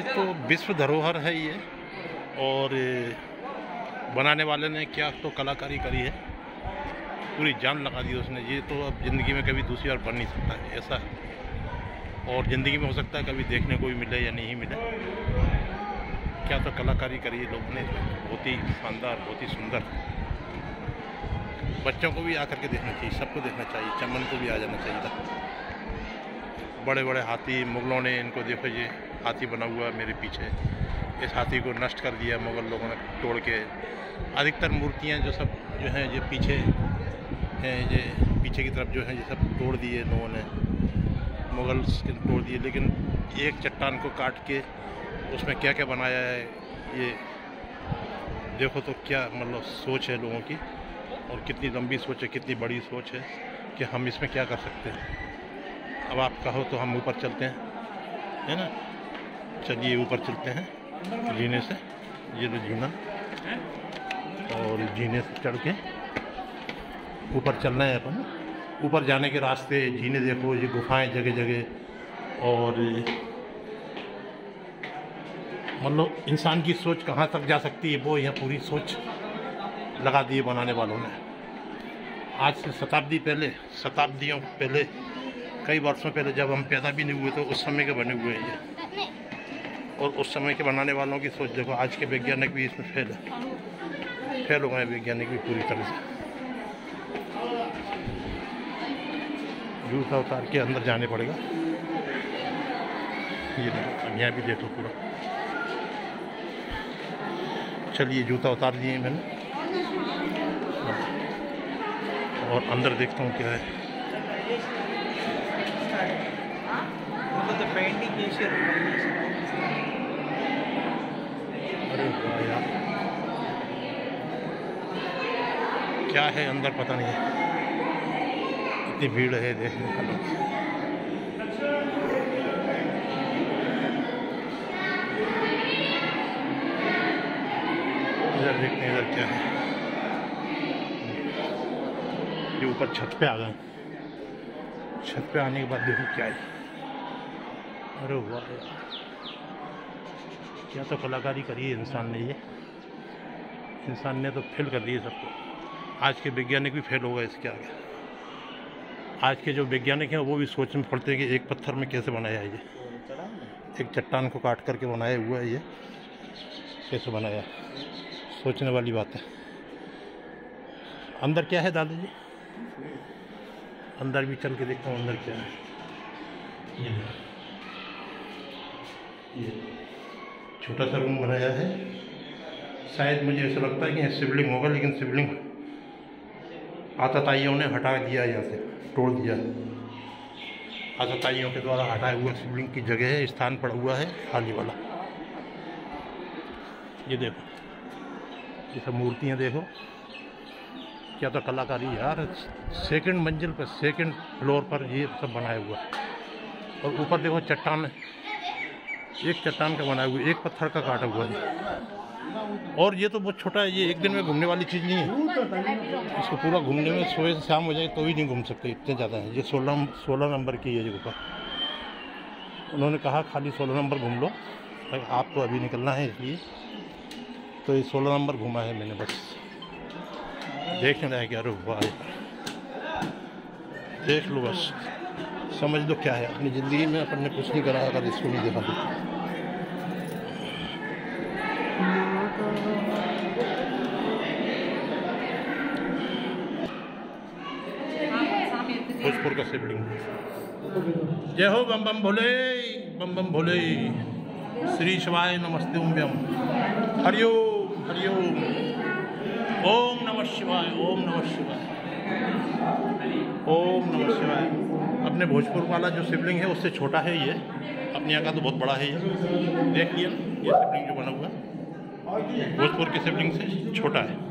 तो विश्व धरोहर है ये, और बनाने वाले ने क्या तो कलाकारी करी है, पूरी जान लगा दी उसने। ये तो अब ज़िंदगी में कभी दूसरी बार बन नहीं सकता है ऐसा, और ज़िंदगी में हो सकता है कभी देखने को भी मिले या नहीं मिले। क्या तो कलाकारी करी है लोगों ने, बहुत ही शानदार, बहुत ही सुंदर। बच्चों को भी आकर के देखना चाहिए, सबको देखना चाहिए, चमन को भी आ जाना चाहिए था। बड़े बड़े हाथी मुग़लों ने, इनको देखो ये हाथी बना हुआ है मेरे पीछे, इस हाथी को नष्ट कर दिया मुग़ल लोगों ने तोड़ के। अधिकतर मूर्तियाँ जो सब जो हैं ये पीछे हैं, ये पीछे की तरफ जो है ये सब तोड़ दिए लोगों ने, मुग़ल तोड़ दिए। लेकिन एक चट्टान को काट के उसमें क्या क्या बनाया है ये देखो, तो क्या मतलब सोच है लोगों की, और कितनी लंबी सोच है, कितनी बड़ी सोच है कि हम इसमें क्या कर सकते हैं। अब आप कहो तो हम ऊपर चलते हैं, है ना। चलिए ऊपर चलते हैं जीने से, ये तो जीना, और जीने से चढ़ के ऊपर चलना है अपन। ऊपर जाने के रास्ते जीने देखो, ये गुफाएं जगह जगह, और मतलब इंसान की सोच कहाँ तक जा सकती है वो यहाँ पूरी सोच लगा दी है बनाने वालों ने। आज से शताब्दियों पहले, कई वर्षों पहले, जब हम पैदा भी नहीं हुए तो उस समय के बने हुए हैं ये, और उस समय के बनाने वालों की सोच देखो। आज के वैज्ञानिक भी इसमें फेल हो गए, वैज्ञानिक भी पूरी तरह से। जूता उतार के अंदर जाने पड़ेगा। ये देखो, यहाँ भी देखो पूरा। चलिए जूता उतार दिए मैंने, और अंदर देखता हूँ क्या है। अरे वाह यार, क्या है अंदर पता नहीं है, इतनी भीड़ है देखने का। इधर देखते हैं इधर क्या है। ये ऊपर छत पे आ गए, छत पे आने के बाद देखो क्या है। अरे वाह यार, क्या तो कलाकारी करी है इंसान ने। ये इंसान ने तो फेल कर दिए सबको। आज के वैज्ञानिक भी फेल हो गए इसके आगे। आज के जो वैज्ञानिक हैं वो भी सोच में पड़ते हैं कि एक पत्थर में कैसे बनाया है ये, एक चट्टान को काट करके बनाया हुआ है ये, कैसे बनाया। सोचने वाली बात है। अंदर क्या है दादाजी, अंदर भी चल के देखता हूँ अंदर क्या है। ये छोटा सा रूम बनाया है, शायद मुझे ऐसा लगता है कि यहाँ शिवलिंग होगा, लेकिन शिवलिंग आतताइयों ने हटा दिया, यहाँ से तोड़ दिया। आतताइयों के द्वारा हटाया हुआ शिवलिंग की जगह है, स्थान पड़ा हुआ है खाली वाला। ये देखो, ये सब मूर्तियाँ देखो, क्या तो कलाकारी यार। सेकंड मंजिल पर, सेकंड फ्लोर पर ये सब बनाया हुआ है। और ऊपर देखो चट्टान, एक चट्टान का बनाया हुआ, एक पत्थर का काटा हुआ है। और ये तो बहुत छोटा है, ये एक दिन में घूमने वाली चीज़ नहीं है। इसको पूरा घूमने में सुबह से शाम हो जाए तो ही नहीं घूम सकते, इतने ज़्यादा है। ये 16 नंबर की है ये गुफा। उन्होंने कहा खाली 16 नंबर घूम लो, आपको अभी निकलना है इसलिए तो ये 16 नंबर घूमा है मैंने बस। देखने लायक यार, वाह देख लो बस, समझ लो क्या है। अपनी ज़िंदगी में अपन ने कुछ नहीं करा अगर इसको नहीं देखा तो। भोजपुर का शिवलिंग। जय हो बम बम भोले, बम बम भोले। श्री शिवाय नमस्ते ओम हरिओम हरिओम। ओम नमः शिवाय, ओम नमः शिवाय, ओम नमः शिवाय। अपने भोजपुर वाला जो शिवलिंग है उससे छोटा है ये, अपने यहाँ का तो बहुत बड़ा है ये। देख लिया ये शिवलिंग जो बना हुआ भोजपुर के शिवलिंग से छोटा है।